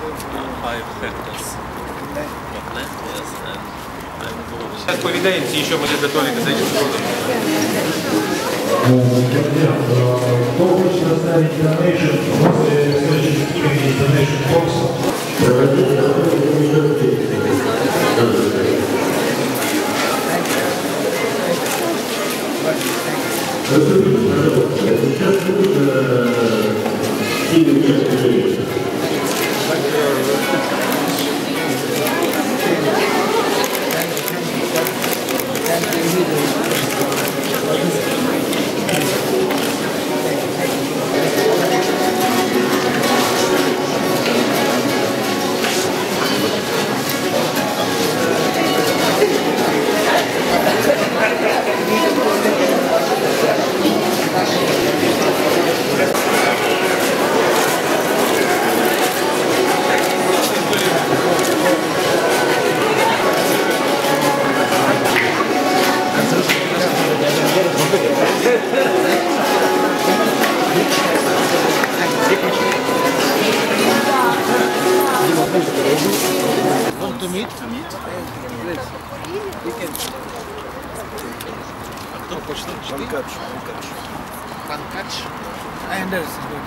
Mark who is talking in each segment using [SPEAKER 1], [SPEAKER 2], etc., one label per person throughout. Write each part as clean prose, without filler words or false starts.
[SPEAKER 1] 5 hectares of land, yes, and
[SPEAKER 2] Сейчас повидаемся, еще мы готовили к этим трудам.
[SPEAKER 3] Кто хочет оставить donation после следующего donation бокса? Сейчас будет сильный участие.
[SPEAKER 4] Want to meet?
[SPEAKER 1] Кто почта?
[SPEAKER 4] Pankaj. I understand.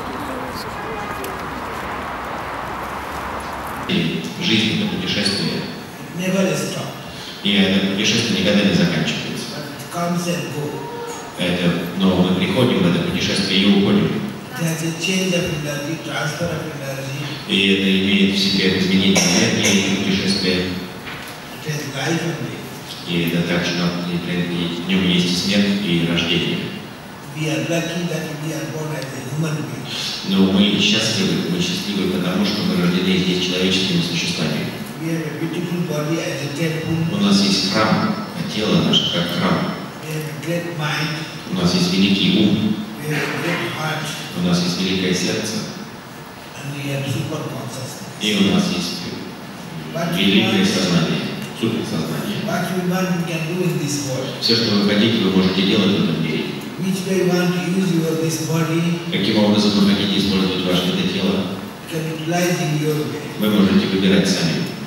[SPEAKER 5] Жизнь — это путешествие,
[SPEAKER 3] Never stop.
[SPEAKER 5] и это путешествие никогда не заканчивается.
[SPEAKER 3] Comes and go.
[SPEAKER 5] Но мы приходим в это путешествие и уходим.
[SPEAKER 3] There's a change of energy, transfer of energy.
[SPEAKER 5] И это имеет в себе изменение энергии и путешествия.
[SPEAKER 3] It has life and death.
[SPEAKER 5] И это также в нем есть и смерть, и рождение.
[SPEAKER 3] We are lucky that we are born as a human being.
[SPEAKER 5] Но мы счастливы, потому что мы рождены здесь человеческими существами.
[SPEAKER 3] We have a beautiful body as a temple.
[SPEAKER 5] У нас есть храм, а тело наше как храм.
[SPEAKER 3] We have a great mind.
[SPEAKER 5] У нас есть великий ум,
[SPEAKER 3] We have a great heart.
[SPEAKER 5] у нас есть великое сердце,
[SPEAKER 3] And we have super consciousness.
[SPEAKER 5] и у нас есть великое сознание, суперсознание.
[SPEAKER 3] What we want, we can do in this world.
[SPEAKER 5] Все, что вы хотите, вы можете делать в этом мире.
[SPEAKER 3] Which way you want to use this body,
[SPEAKER 5] Каким образом вы хотите использовать ваше это тело,
[SPEAKER 3] you can utilize in your way.
[SPEAKER 5] вы можете выбирать сами.